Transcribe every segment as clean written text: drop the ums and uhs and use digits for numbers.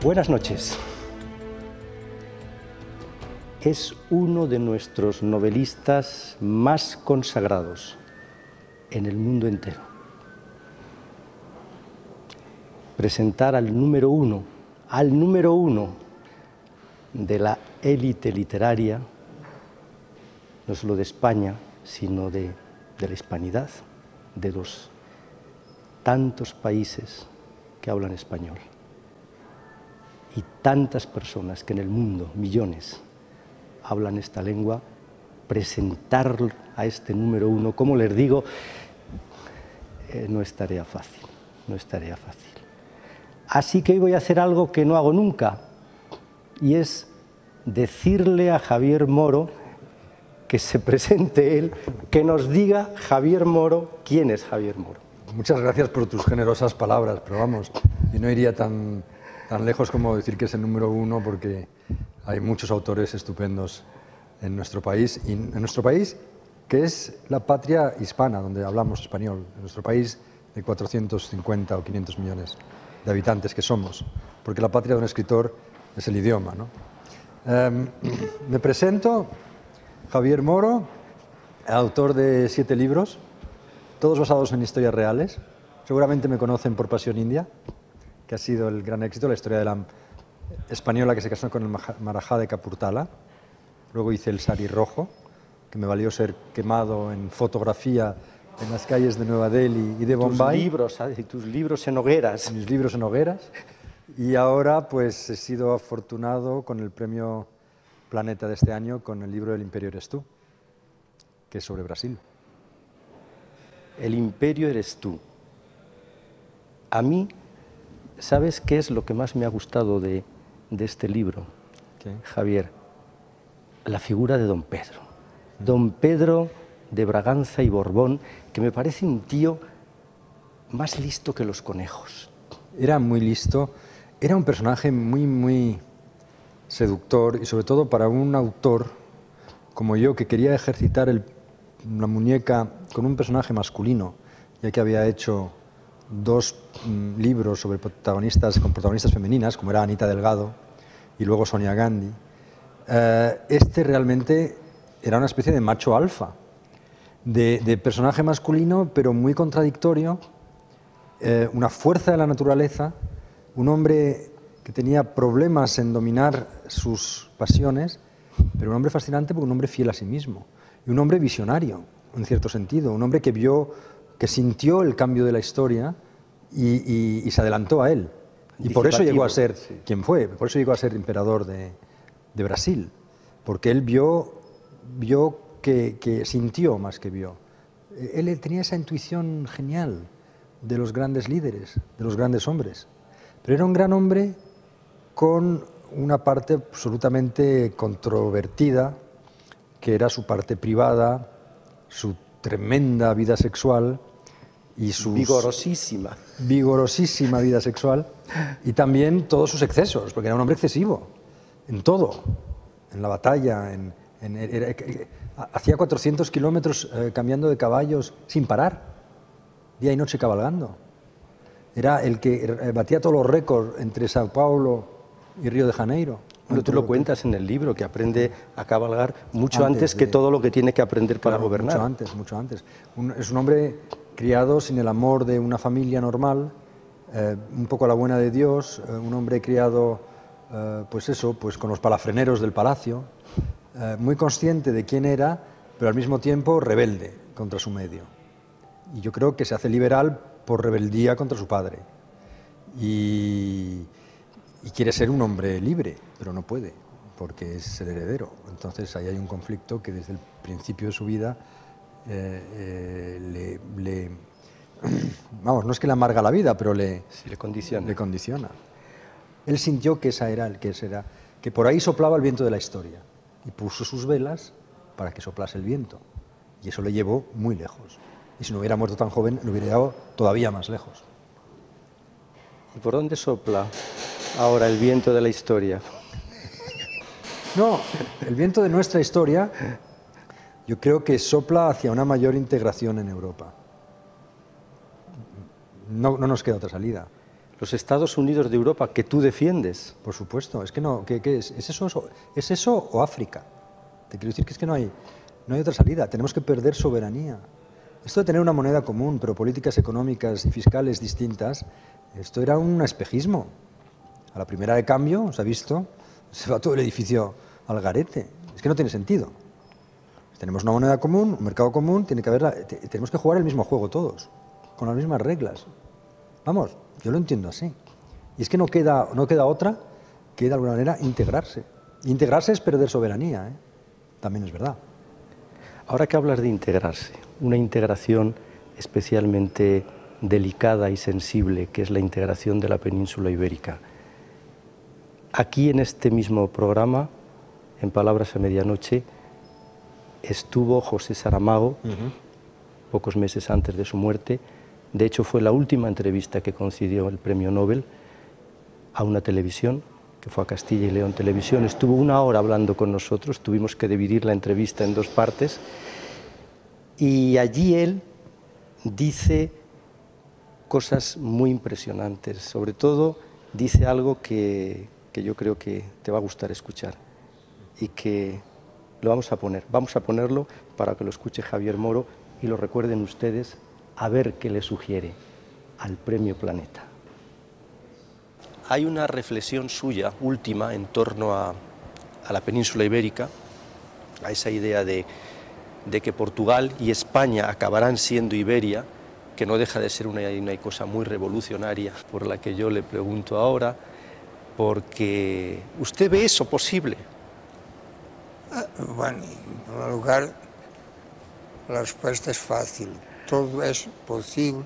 Buenas noches. Es uno de nuestros novelistas más consagrados en el mundo entero. Presentar al número uno de la élite literaria, no solo de España, sino de la hispanidad, de los tantos países que hablan español y tantas personas que en el mundo, millones, hablan esta lengua. Presentar a este número uno, como les digo, no es tarea fácil, no es tarea fácil. Así que hoy voy a hacer algo que no hago nunca, y es decirle a Javier Moro que se presente él, que nos diga Javier Moro quién es Javier Moro. Muchas gracias por tus generosas palabras, pero vamos, yo no iría tan lejos como decir que es el número uno, porque hay muchos autores estupendos en nuestro país, y en nuestro país, que es la patria hispana, donde hablamos español, en nuestro país de 450 o 500 millones de habitantes que somos, porque la patria de un escritor es el idioma, ¿no? Me presento, Javier Moro, autor de 7 libros, todos basados en historias reales. Seguramente me conocen por Pasión India, que ha sido el gran éxito, la historia de la española que se casó con el Marajá de Kapurthala. Luego hice El Sari Rojo, que me valió ser quemado en fotografía en las calles de Nueva Delhi y de Bombay. Tus libros en hogueras. Mis libros en hogueras. Y ahora pues he sido afortunado con el premio Planeta de este año con el libro El Imperio eres tú, que es sobre Brasil. El imperio eres tú. A mí, ¿sabes qué es lo que más me ha gustado de este libro, ¿Qué? Javier? La figura de don Pedro. Don Pedro de Braganza y Borbón, que me parece un tío más listo que los conejos. Era muy listo, era un personaje muy seductor, y sobre todo para un autor como yo, que quería ejercitar la muñeca con un personaje masculino, ya que había hecho 2 libros sobre con protagonistas femeninas, como era Anita Delgado y luego Sonia Gandhi. Este realmente era una especie de macho alfa, de personaje masculino, pero muy contradictorio, una fuerza de la naturaleza, un hombre que tenía problemas en dominar sus pasiones, pero un hombre fascinante porque un hombre fiel a sí mismo, y un hombre visionario, en cierto sentido, un hombre que sintió el cambio de la historia y se adelantó a él. Y por eso llegó a ser quien fue, por eso llegó a ser emperador de Brasil, porque él vio que sintió más que vio. Él tenía esa intuición genial de los grandes líderes, de los grandes hombres, pero era un gran hombre con una parte absolutamente controvertida, que era su parte privada, su tremenda vida sexual y su vigorosísima vida sexual, y también todos sus excesos, porque era un hombre excesivo en todo, en la batalla, hacía 400 kilómetros cambiando de caballos sin parar, día y noche cabalgando. Era el que batía todos los récords entre Sao Paulo y Río de Janeiro. Bueno, tú lo cuentas en el libro, que aprende a cabalgar mucho antes que todo lo que tiene que aprender para gobernar. Mucho antes. Es un hombre criado sin el amor de una familia normal, un poco a la buena de Dios, un hombre criado, pues con los palafreneros del palacio, muy consciente de quién era, pero al mismo tiempo rebelde contra su medio. Y yo creo que se hace liberal por rebeldía contra su padre. Y quiere ser un hombre libre, pero no puede, porque es el heredero. Entonces ahí hay un conflicto que desde el principio de su vida vamos, no es que le amarga la vida, pero le condiciona. Él sintió que que por ahí soplaba el viento de la historia, y puso sus velas para que soplase el viento, y eso le llevó muy lejos. Y si no hubiera muerto tan joven, lo hubiera llevado todavía más lejos. ¿Y por dónde sopla ahora el viento de la historia? No, el viento de nuestra historia yo creo que sopla hacia una mayor integración en Europa. No nos queda otra salida. los Estados Unidos de Europa que tú defiendes. Por supuesto, es que no, ¿qué es? ¿Es eso o África? Te quiero decir que es que no hay otra salida, tenemos que perder soberanía. Esto de tener una moneda común, pero políticas económicas y fiscales distintas, esto era un espejismo. A la primera de cambio, se ha visto, se va todo el edificio al garete. Es que no tiene sentido. Tenemos una moneda común, un mercado común, tenemos que jugar el mismo juego todos, con las mismas reglas. Vamos, yo lo entiendo así. Y es que no queda otra que de alguna manera integrarse. Integrarse es perder soberanía, ¿eh? También es verdad. Ahora que hablas de integrarse, una integración especialmente delicada y sensible, que es la integración de la península ibérica. Aquí en este mismo programa, en Palabras a Medianoche, estuvo José Saramago, pocos meses antes de su muerte. De hecho, fue la última entrevista que concedió el Premio Nobel a una televisión, que fue a Castilla y León Televisión. Estuvo 1 hora hablando con nosotros, tuvimos que dividir la entrevista en 2 partes, y allí él dice cosas muy impresionantes. Sobre todo dice algo que yo creo que te va a gustar escuchar y que lo vamos a ponerlo para que lo escuche Javier Moro y lo recuerden ustedes, a ver qué le sugiere al Premio Planeta. Hay una reflexión suya última en torno a la península ibérica, a esa idea de que Portugal y España acabarán siendo Iberia, que no deja de ser una cosa muy revolucionaria, por la que yo le pregunto ahora, porque ¿usted ve eso posible? Bueno, en primer lugar, la respuesta es fácil. Todo es posible,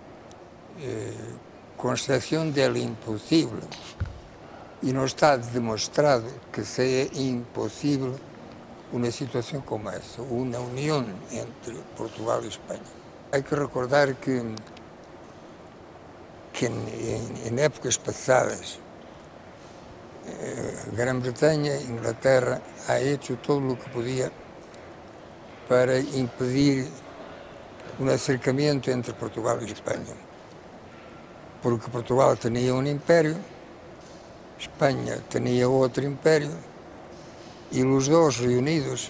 con excepción del imposible. Y no está demostrado que sea imposible una situación como esa, una unión entre Portugal y España. Hay que recordar que en épocas pasadas, Gran Bretaña, Inglaterra, ha hecho todo lo que podía para impedir un acercamiento entre Portugal y España. Porque Portugal tenía un imperio, España tenía otro imperio, y los dos reunidos,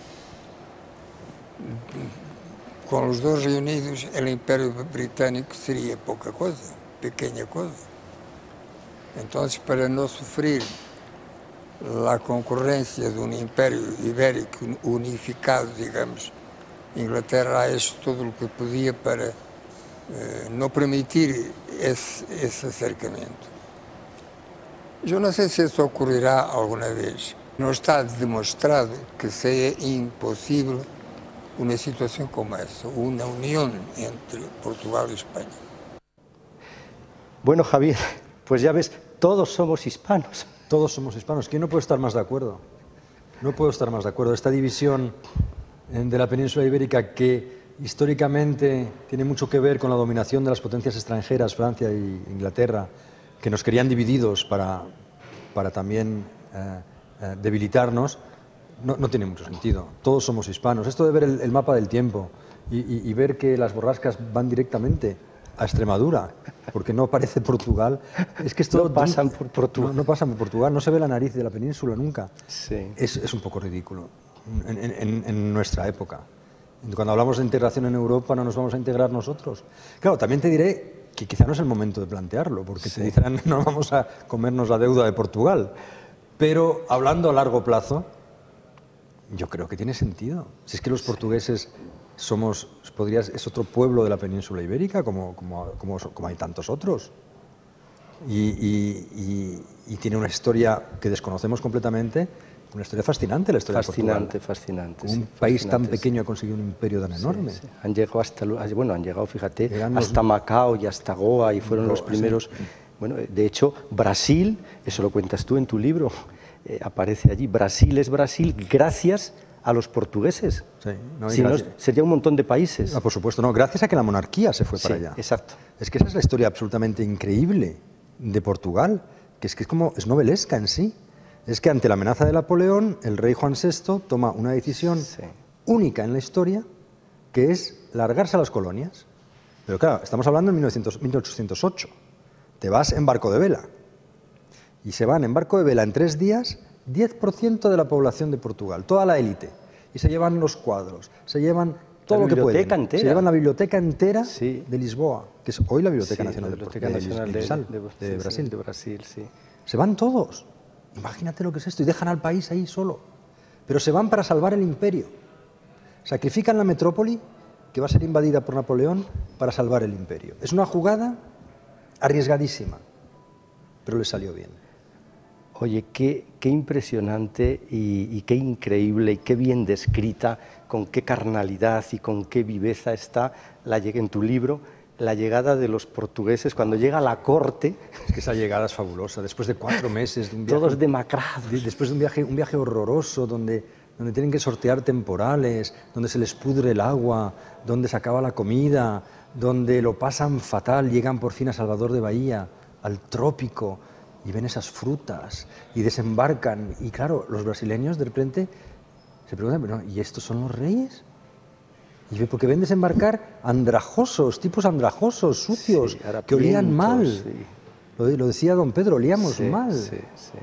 con los dos reunidos, el imperio británico sería poca cosa, pequeña cosa. Entonces, para no sufrir la concurrencia de un imperio ibérico unificado, digamos, Inglaterra ha hecho todo lo que podía para no permitir ese acercamiento. Yo no sé si eso ocurrirá alguna vez. No está demostrado que sea imposible una situación como esa, una unión entre Portugal y España. Bueno, Javier, pues ya ves, todos somos hispanos. Todos somos hispanos. ¿Quién no puede estar más de acuerdo? No puedo estar más de acuerdo. Esta división de la península ibérica, que históricamente tiene mucho que ver con la dominación de las potencias extranjeras, Francia e Inglaterra, que nos querían divididos para también debilitarnos, no tiene mucho sentido. Todos somos hispanos. Esto de ver el mapa del tiempo y ver que las borrascas van directamente a Extremadura, porque no aparece Portugal. Es que esto no pasan por Portugal. No pasan por Portugal, no se ve la nariz de la península nunca. Sí. Es un poco ridículo en nuestra época. Cuando hablamos de integración en Europa, no nos vamos a integrar nosotros. Claro, también te diré que quizá no es el momento de plantearlo, porque te dirán no vamos a comernos la deuda de Portugal. Pero hablando a largo plazo, yo creo que tiene sentido. Si es que los portugueses es otro pueblo de la península ibérica, como hay tantos otros. Y tiene una historia que desconocemos completamente, una historia fascinante, la historia de Portugal. Fascinante. Un país tan pequeño ha conseguido un imperio tan enorme. Sí. Han llegado, fíjate, hasta Macao y hasta Goa, y fueron los primeros. Sí. Bueno, de hecho, Brasil, eso lo cuentas tú en tu libro, aparece allí. Brasil es Brasil gracias a los portugueses. Sí, si no, sería un montón de países. Por supuesto, no, gracias a que la monarquía se fue para allá. Exacto. Es que esa es la historia absolutamente increíble de Portugal, que es novelesca en sí. Es que ante la amenaza de Napoleón, el rey Juan VI toma una decisión única en la historia, que es largarse a las colonias. Pero claro, estamos hablando en 1808. te vas en barco de vela. Y se van en barco de vela en 3 días 10% de la población de Portugal, toda la élite. Y se llevan los cuadros, se llevan todo lo que pueden. Entera. Se llevan la biblioteca entera sí. de Lisboa, que es hoy la Biblioteca sí, Nacional, la Biblioteca de Nacional de Brasil. De Brasil, sí. Se van todos. Imagínate lo que es esto. Y dejan al país ahí solo. Pero se van para salvar el imperio. Sacrifican la metrópoli, que va a ser invadida por Napoleón, para salvar el imperio. Es una jugada arriesgadísima, pero les salió bien. Oye, qué impresionante y qué increíble y qué bien descrita, con qué carnalidad y con qué viveza está en tu libro la llegada de los portugueses cuando llega a la corte. Es que esa llegada es fabulosa, después de 4 meses de un viaje, todos demacrados. Después de un viaje horroroso donde tienen que sortear temporales, donde se les pudre el agua, donde se acaba la comida, donde lo pasan fatal, llegan por fin a Salvador de Bahía, al trópico, y ven esas frutas, y desembarcan. Y claro, los brasileños de repente se preguntan, ¿y estos son los reyes? Y porque ven desembarcar andrajosos, tipos andrajosos, sucios, sí, que olían mal. Sí. Lo decía don Pedro, olíamos mal. Sí.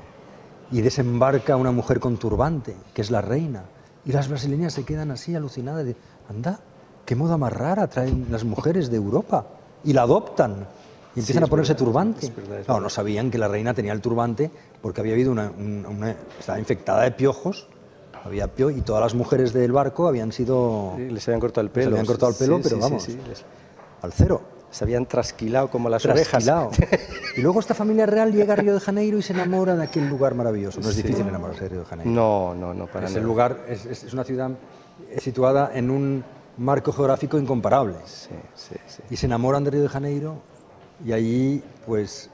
Y desembarca una mujer con turbante, que es la reina. Y las brasileñas se quedan así alucinadas de, anda, qué moda más rara traen las mujeres de Europa. Y la adoptan. Y empiezan a ponerse turbante. Es verdad. No sabían que la reina tenía el turbante porque había habido estaba infectada de piojos, había y todas las mujeres del barco habían sido... Sí, les habían cortado el pelo. Les habían cortado el pelo, pero vamos, al cero. Se habían trasquilado como las orejas. Y luego esta familia real llega a Río de Janeiro y se enamora de aquel lugar maravilloso. No es difícil enamorarse de Río de Janeiro. No, para nada. El lugar es una ciudad situada en un marco geográfico incomparable. Sí. Y se enamoran de Río de Janeiro y allí, pues,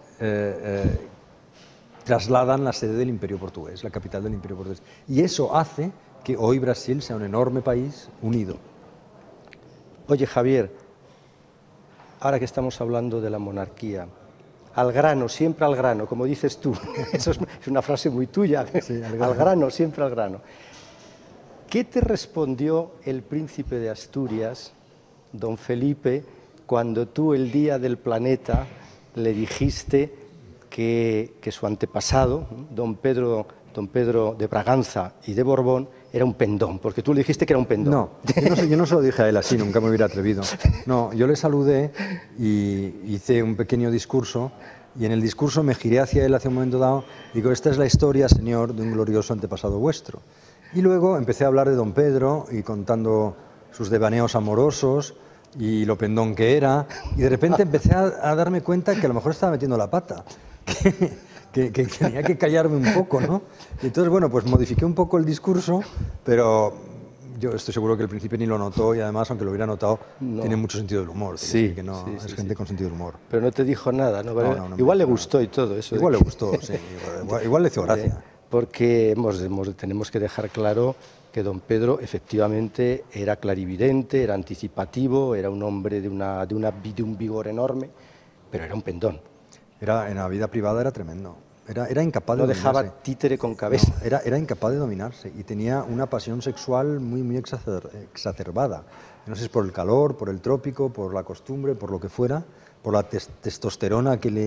trasladan la sede del Imperio Portugués, la capital del Imperio Portugués. Y eso hace que hoy Brasil sea un enorme país unido. Oye, Javier, ahora que estamos hablando de la monarquía, al grano, siempre al grano, como dices tú, eso es una frase muy tuya, sí, al grano, siempre al grano. ¿Qué te respondió el príncipe de Asturias, don Felipe, cuando tú el día del planeta le dijiste que su antepasado, don Pedro de Braganza y de Borbón, era un pendón? Porque tú le dijiste que era un pendón. No, yo no se lo dije a él así, nunca me hubiera atrevido. No, yo le saludé y hice un pequeño discurso, y en el discurso me giré hacia él hacia un momento dado y digo, esta es la historia, señor, de un glorioso antepasado vuestro. Y luego empecé a hablar de don Pedro y contando sus devaneos amorosos y lo pendón que era, y de repente empecé a darme cuenta que a lo mejor estaba metiendo la pata, que tenía que callarme un poco, ¿no? Y entonces, bueno, pues modifiqué un poco el discurso, pero yo estoy seguro que el príncipe ni lo notó, y además, aunque lo hubiera notado, tiene mucho sentido del humor. Sí, que no, es gente con sentido del humor. Pero no te dijo nada, ¿no? Igual le gustó y todo eso. Igual le gustó, sí. Igual le hizo gracia. Porque tenemos que dejar claro que don Pedro efectivamente era clarividente, era anticipativo, era un hombre de un vigor enorme, pero era un pendón. En la vida privada era tremendo. Era incapaz de dominarse. No dejaba títere con cabeza. No, era incapaz de dominarse y tenía una pasión sexual muy exacerbada. No sé si es por el calor, por el trópico, por la costumbre, por lo que fuera, por la testosterona que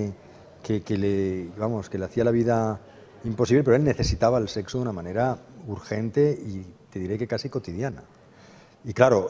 le hacía la vida imposible, pero él necesitaba el sexo de una manera urgente y te diré que casi cotidiana. Y claro,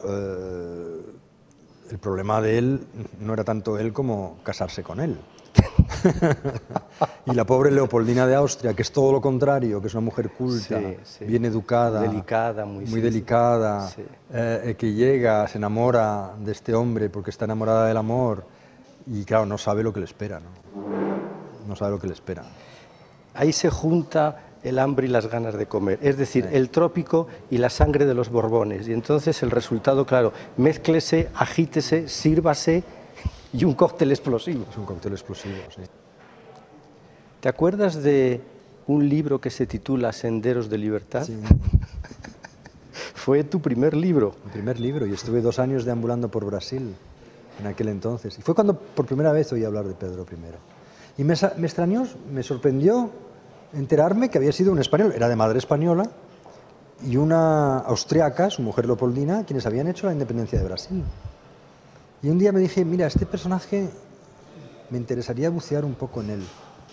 el problema de él no era tanto él como casarse con él. Y la pobre Leopoldina de Austria, que es todo lo contrario, que es una mujer culta, bien educada, delicada, muy delicada, que llega, se enamora de este hombre porque está enamorada del amor, y claro, no sabe lo que le espera, no sabe lo que le espera. Ahí se junta el hambre y las ganas de comer, es decir, el trópico y la sangre de los Borbones, y entonces el resultado, claro, mézclese, agítese, sírvase, y un cóctel explosivo. Es un cóctel explosivo, sí. ¿Te acuerdas de un libro que se titula Senderos de Libertad? Sí. Fue tu primer libro. Mi primer libro, y estuve 2 años deambulando por Brasil en aquel entonces. Y fue cuando por primera vez oí hablar de Pedro I. Y me extrañó, me sorprendió enterarme que había sido un español, era de madre española, y una austriaca, su mujer Leopoldina, quienes habían hecho la independencia de Brasil. Y un día me dije, mira, este personaje me interesaría bucear un poco en él.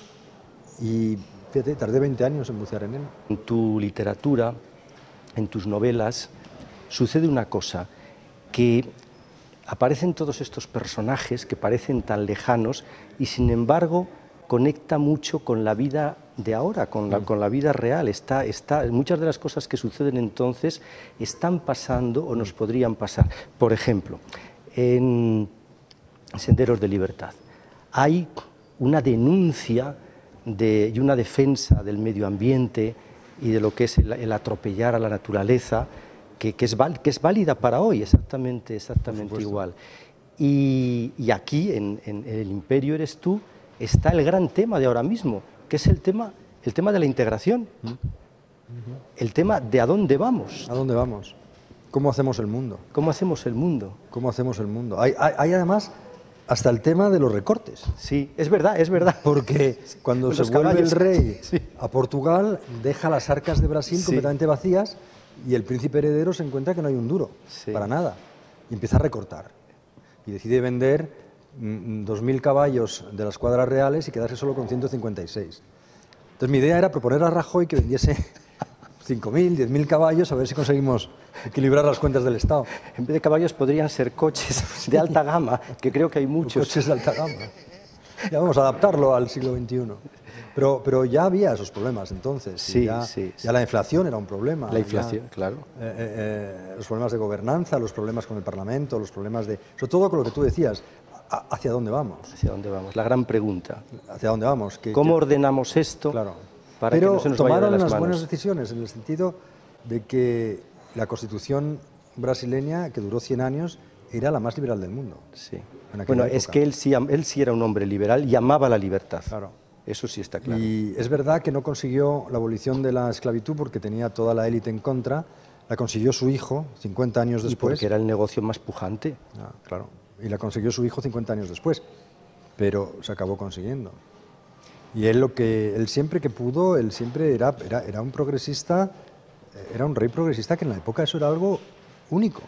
Y fíjate, tardé 20 años en bucear en él. En tu literatura, en tus novelas, sucede una cosa, que aparecen todos estos personajes que parecen tan lejanos y sin embargo conecta mucho con la vida de ahora, con la vida real. Muchas de las cosas que suceden entonces están pasando o nos podrían pasar. Por ejemplo, en Senderos de Libertad hay una denuncia y una defensa del medio ambiente y de lo que es el atropellar a la naturaleza, que es válida para hoy, exactamente igual. Y aquí, en El Imperio eres tú, está el gran tema de ahora mismo, que es el tema de la integración, el tema de a dónde vamos. ¿A dónde vamos? ¿Cómo hacemos el mundo? ¿Cómo hacemos el mundo? ¿Cómo hacemos el mundo? Hay además hasta el tema de los recortes. Sí, es verdad, es verdad. Porque cuando se vuelve el rey a Portugal, deja las arcas de Brasil completamente vacías y el príncipe heredero se encuentra que no hay un duro, para nada, y empieza a recortar. Y decide vender 2.000 caballos de las cuadras reales y quedarse solo con 156. Entonces mi idea era proponer a Rajoy que vendiese 5.000, 10.000 caballos, a ver si conseguimos equilibrar las cuentas del Estado. En vez de caballos podrían ser coches de alta gama, que creo que hay muchos. Coches de alta gama. Ya vamos a adaptarlo al siglo XXI. Pero ya había esos problemas entonces. Ya la inflación era un problema. La inflación, claro. Los problemas de gobernanza, los problemas con el Parlamento, los problemas de... Sobre todo con lo que tú decías, ¿hacia dónde vamos? ¿Hacia dónde vamos? La gran pregunta. ¿Hacia dónde vamos? ¿Cómo ordenamos esto? Claro. Para que no se nos vaya de las manos? Tomaron unas buenas decisiones en el sentido de que la Constitución brasileña, que duró 100 años, era la más liberal del mundo. Sí. Bueno, es que él sí era un hombre liberal y amaba la libertad. Claro. Eso sí está claro. Y es verdad que no consiguió la abolición de la esclavitud porque tenía toda la élite en contra. La consiguió su hijo 50 años después. Y porque era el negocio más pujante. Claro. Y la consiguió su hijo 50 años después. Pero se acabó consiguiendo. Y él siempre que pudo, él siempre era un progresista, era un rey progresista, que en la época eso era algo único.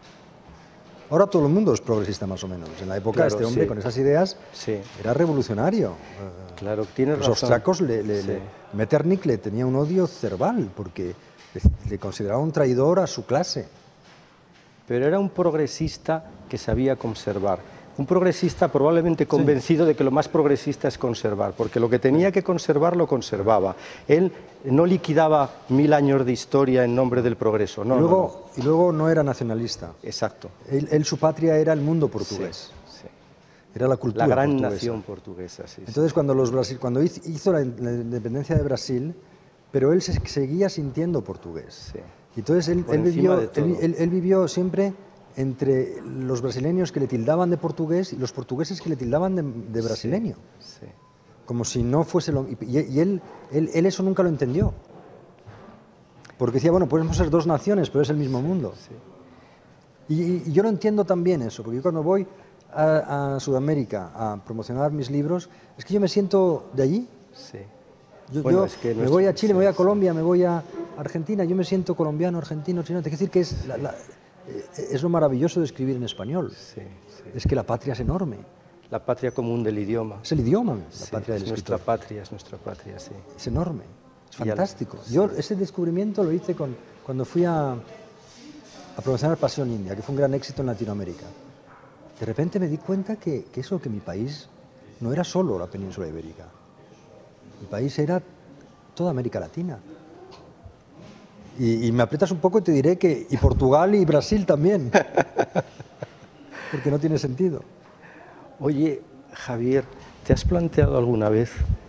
Ahora todo el mundo es progresista más o menos. En la época este hombre con esas ideas era revolucionario. Claro, tienes razón. Los austriacos, Metternich le tenía un odio cerval porque le consideraba un traidor a su clase. Pero era un progresista que sabía conservar. Un progresista probablemente convencido de que lo más progresista es conservar, porque lo que tenía que conservar lo conservaba. Él no liquidaba 1000 años de historia en nombre del progreso. Y luego no era nacionalista. Exacto. Su patria era el mundo portugués. Era la cultura portuguesa. La gran nación portuguesa, sí. Entonces cuando hizo la independencia de Brasil, pero él se seguía sintiendo portugués. Sí. Entonces él vivió siempre entre los brasileños que le tildaban de portugués y los portugueses que le tildaban de brasileño. Sí. Como si no fuese lo... Y él eso nunca lo entendió. Porque decía, bueno, podemos ser dos naciones, pero es el mismo mundo. Sí. Y yo no entiendo también eso, porque yo cuando voy a Sudamérica a promocionar mis libros, es que yo me siento de allí. Sí. Me voy a Chile, me voy a Colombia, me voy a Argentina, yo me siento colombiano, argentino, chino. Te quiero decir que es lo maravilloso de escribir en español. Sí. Es que la patria es enorme. La patria común del idioma. Es el idioma, la patria del escritor. Es nuestra patria, sí. Es enorme, es fantástico. Yo ese descubrimiento lo hice cuando fui a promocionar Pasión India, que fue un gran éxito en Latinoamérica. De repente me di cuenta que mi país no era solo la península ibérica. Mi país era toda América Latina. Y me aprietas un poco y te diré que y Portugal y Brasil también, porque no tiene sentido. Oye, Javier, ¿te has planteado alguna vez,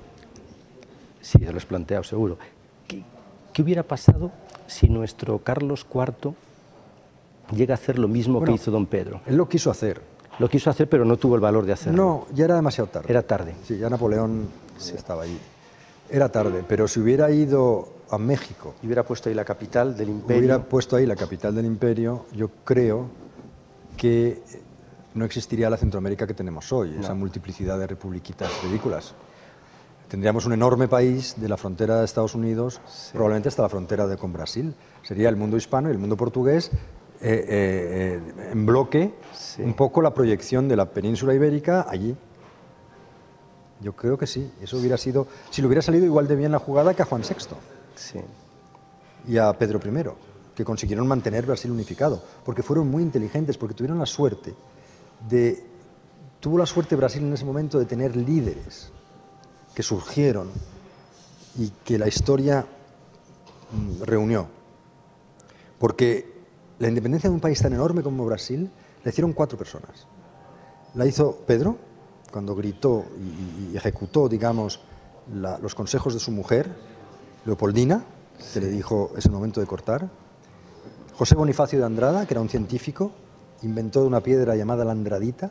sí, te lo has planteado seguro, qué hubiera pasado si nuestro Carlos IV llega a hacer lo mismo que hizo don Pedro? Él lo quiso hacer. Lo quiso hacer, pero no tuvo el valor de hacerlo. No, ya era demasiado tarde. Era tarde. Sí, ya Napoleón estaba allí. Era tarde, pero si hubiera ido a México... Y hubiera puesto ahí la capital del imperio. Hubiera puesto ahí la capital del imperio, yo creo que no existiría la Centroamérica que tenemos hoy, esa multiplicidad de republiquitas ridículas. Tendríamos un enorme país de la frontera de Estados Unidos, probablemente hasta la frontera con Brasil. Sería el mundo hispano y el mundo portugués en bloque, un poco la proyección de la península ibérica allí. Yo creo que sí. Eso hubiera sido, si le hubiera salido igual de bien la jugada que a Juan VI Sí. y a Pedro I, que consiguieron mantener Brasil unificado, porque fueron muy inteligentes, porque tuvieron la suerte tuvo la suerte Brasil en ese momento de tener líderes que surgieron y que la historia reunió. Porque la independencia de un país tan enorme como Brasil la hicieron 4 personas. La hizo Pedro, cuando gritó y ejecutó, digamos, los consejos de su mujer, Leopoldina, que le dijo es el momento de cortar. José Bonifacio de Andrada, que era un científico, inventó una piedra llamada la andradita,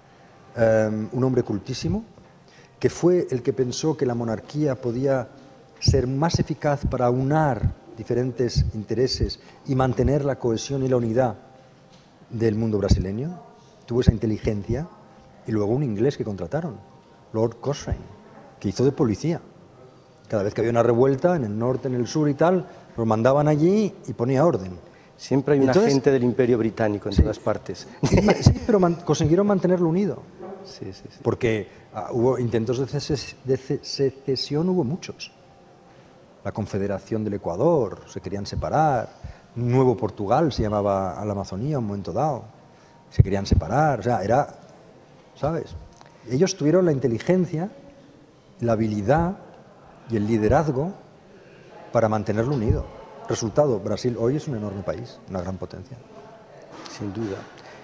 un hombre cultísimo, que fue el que pensó que la monarquía podía ser más eficaz para aunar diferentes intereses y mantener la cohesión y la unidad del mundo brasileño. Tuvo esa inteligencia. Y luego un inglés que contrataron, Lord Cochrane, que hizo de policía. Cada vez que había una revuelta en el norte, en el sur y tal, los mandaban allí y ponía orden. Siempre hay un agente del Imperio Británico en todas partes. Sí, pero consiguieron mantenerlo unido. Sí. Porque hubo intentos de secesión, hubo muchos. La Confederación del Ecuador, se querían separar. Nuevo Portugal se llamaba a la Amazonía en un momento dado. Se querían separar, o sea, era... ¿Sabes? Ellos tuvieron la inteligencia, la habilidad y el liderazgo para mantenerlo unido. Resultado, Brasil hoy es un enorme país, una gran potencia. Sin duda.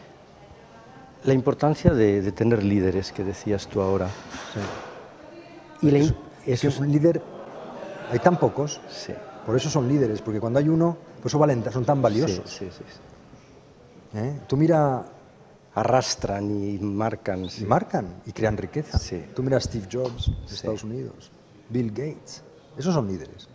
La importancia de tener líderes, que decías tú ahora. Sí. Y eso es un líder, hay tan pocos, sí. Por eso son líderes, porque cuando hay uno, pues son tan valiosos. Sí. Tú mira... Arrastran y marcan. Y marcan y crean riqueza. Sí. Tú miras Steve Jobs de Estados Unidos, Bill Gates, esos son líderes.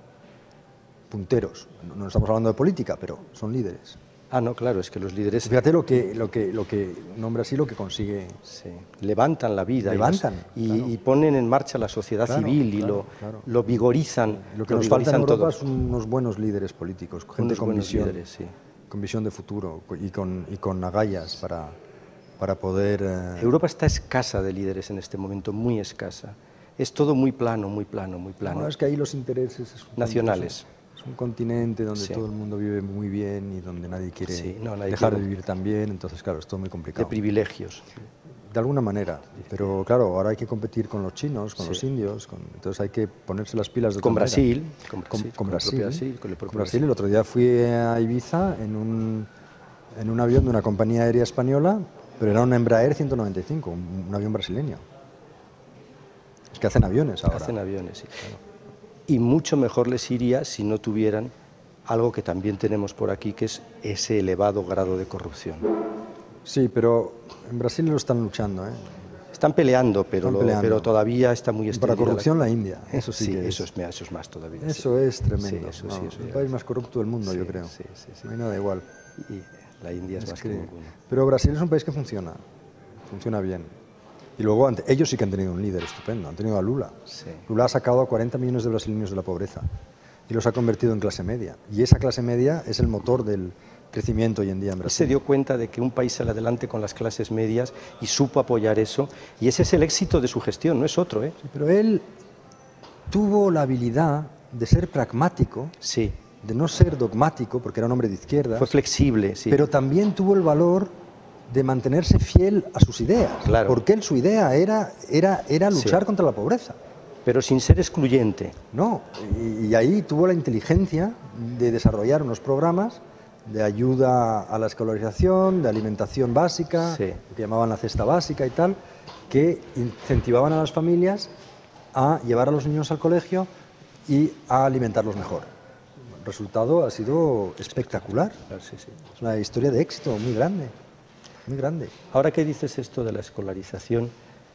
Punteros. No estamos hablando de política, pero son líderes. Ah, no, claro, es que los líderes... Fíjate lo que nombra así, lo que consigue... Sí. Levantan la vida. Levantan. Y ponen en marcha la sociedad civil y lo vigorizan. Lo que nos falta en Europa son unos buenos líderes políticos, gente con visión. Líderes, sí. Con visión de futuro y con agallas para poder... Europa está escasa de líderes en este momento, muy escasa. Es todo muy plano. No, es que ahí los intereses... nacionales. Es un continente donde todo el mundo vive muy bien y donde nadie quiere dejar de vivir tan bien, entonces claro, es todo muy complicado. De privilegios. De alguna manera, pero claro, ahora hay que competir con los chinos, con los indios, entonces hay que ponerse las pilas de otra manera. Con Brasil. El otro día fui a Ibiza en un avión de una compañía aérea española, pero era un Embraer 195, un avión brasileño. Es que hacen aviones ahora. Hacen aviones, sí. Claro. Y mucho mejor les iría si no tuvieran algo que también tenemos por aquí, que es ese elevado grado de corrupción. Sí, pero en Brasil lo están luchando, ¿eh? Están peleando, pero todavía está muy extendida. Para corrupción la India, eso sí, que eso es más todavía. Eso es tremendo. Sí, es el país más corrupto del mundo, yo creo. Sí. No hay nada igual. Y la India es más que ninguno. Pero Brasil es un país que funciona bien. Y luego ellos sí que han tenido un líder estupendo, han tenido a Lula. Sí. Lula ha sacado a 40 millones de brasileños de la pobreza y los ha convertido en clase media. Y esa clase media es el motor del crecimiento hoy en día en Brasil. Se dio cuenta de que un país sale adelante con las clases medias y supo apoyar eso, y ese es el éxito de su gestión, no es otro, ¿eh? Sí, pero él tuvo la habilidad de ser pragmático, de no ser dogmático, porque era un hombre de izquierda. Fue flexible, sí. Pero también tuvo el valor de mantenerse fiel a sus ideas, claro. Porque su idea era luchar contra la pobreza. Pero sin ser excluyente. No, y ahí tuvo la inteligencia de desarrollar unos programas de ayuda a la escolarización, de alimentación básica, lo que llamaban la cesta básica y tal, que incentivaban a las familias a llevar a los niños al colegio y a alimentarlos mejor. El resultado ha sido espectacular. Es una historia de éxito muy grande, muy grande. Ahora que dices esto de la escolarización,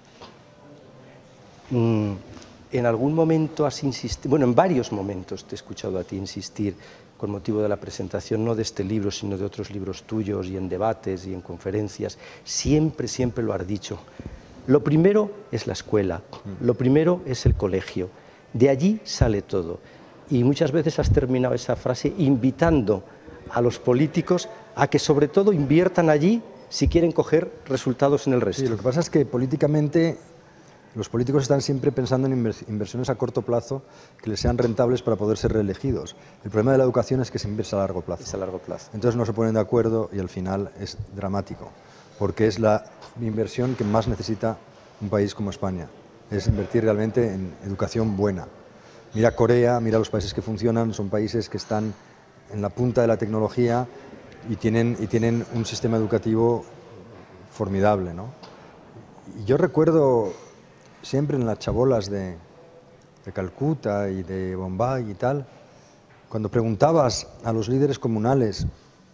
en algún momento has insistido, bueno, en varios momentos te he escuchado a ti insistir con motivo de la presentación, no de este libro, sino de otros libros tuyos, y en debates y en conferencias, siempre lo has dicho. Lo primero es la escuela, lo primero es el colegio, de allí sale todo. Y muchas veces has terminado esa frase invitando a los políticos a que sobre todo inviertan allí si quieren coger resultados en el resto. Sí, lo que pasa es que políticamente Los políticos están siempre pensando en inversiones a corto plazo que les sean rentables para poder ser reelegidos. El problema de la educación es que se invierte a largo plazo. Es a largo plazo. Entonces no se ponen de acuerdo y al final es dramático, porque es la inversión que más necesita un país como España. Es invertir realmente en educación buena. Mira Corea, mira los países que funcionan, son países que están en la punta de la tecnología y tienen un sistema educativo formidable, ¿no? Y yo recuerdo siempre en las chabolas de Calcuta y de Bombay y tal, cuando preguntabas a los líderes comunales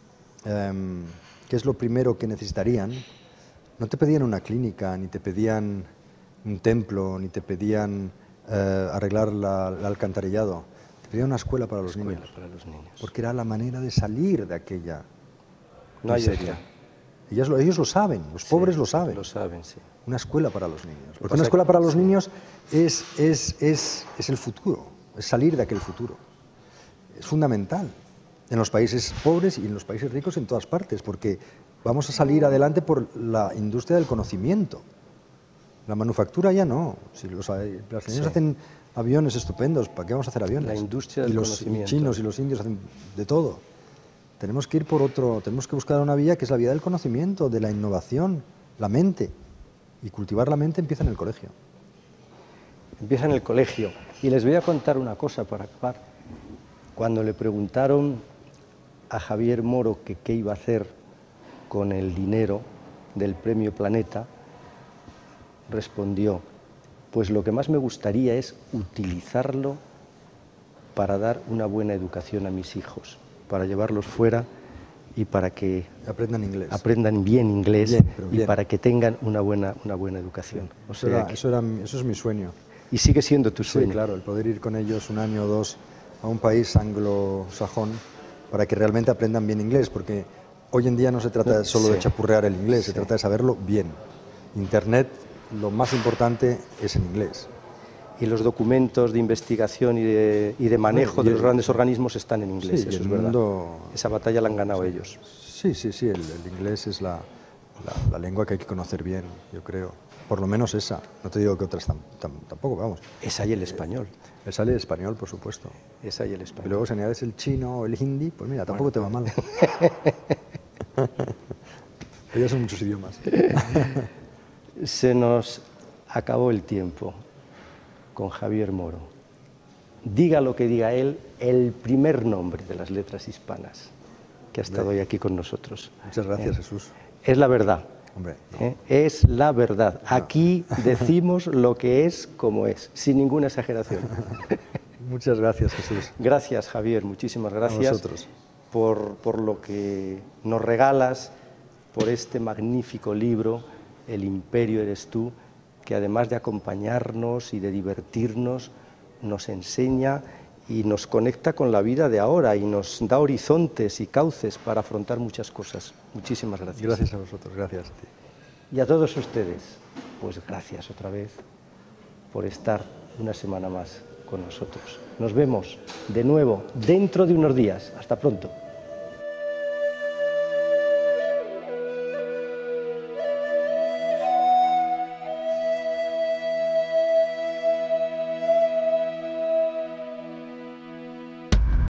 qué es lo primero que necesitarían, no te pedían una clínica, ni te pedían un templo, ni te pedían arreglar el alcantarillado, te pedían una escuela para los niños, porque era la manera de salir de aquella miseria. Ellos lo saben, los pobres lo saben. Lo saben, sí. Una escuela para los niños. Porque una escuela para los niños es el futuro, es salir de aquel futuro. Es fundamental en los países pobres y en los países ricos en todas partes, porque vamos a salir adelante por la industria del conocimiento. La manufactura ya no. Si los brasileños hacen aviones estupendos, ¿para qué vamos a hacer aviones? La industria del conocimiento. Los chinos y los indios hacen de todo. Tenemos que ir por otro, tenemos que buscar una vía que es la vía del conocimiento, de la innovación, la mente. Y cultivar la mente empieza en el colegio. Empieza en el colegio. Y les voy a contar una cosa para acabar. Cuando le preguntaron a Javier Moro que qué iba a hacer con el dinero del Premio Planeta, respondió, pues lo que más me gustaría es utilizarlo para dar una buena educación a mis hijos, para llevarlos fuera y para que aprendan inglés. Aprendan bien inglés bien. Y para que tengan una buena educación. O sea eso es mi sueño. Y sigue siendo tu sueño. Sí, claro, el poder ir con ellos un año o dos a un país anglosajón para que realmente aprendan bien inglés, porque hoy en día no se trata solo de chapurrear el inglés, se trata de saberlo bien. Internet, lo más importante es en inglés. Y los documentos de investigación y de manejo de los grandes organismos están en inglés, sí, eso es verdad. Esa batalla la han ganado ellos. Sí, el inglés es la lengua que hay que conocer bien, yo creo. Por lo menos esa. No te digo que otras tampoco, vamos. Esa y el español. Esa y el español, por supuesto. Esa y el español. Y luego si añades el chino o el hindi, pues mira, tampoco te va mal. Ellos son muchos idiomas. Se nos acabó el tiempo con Javier Moro. Diga lo que diga él, el primer nombre de las letras hispanas que ha estado hoy aquí con nosotros. Muchas gracias, Jesús. Es la verdad. Hombre, no. Es la verdad. Aquí decimos lo que es como es, sin ninguna exageración. Muchas gracias, Jesús. Gracias, Javier. Muchísimas gracias a vosotros. Por lo que nos regalas, por este magnífico libro, El Imperio eres tú, que además de acompañarnos y de divertirnos, nos enseña y nos conecta con la vida de ahora y nos da horizontes y cauces para afrontar muchas cosas. Muchísimas gracias. Gracias a vosotros, gracias a ti. Y a todos ustedes, pues gracias otra vez por estar una semana más con nosotros. Nos vemos de nuevo dentro de unos días. Hasta pronto.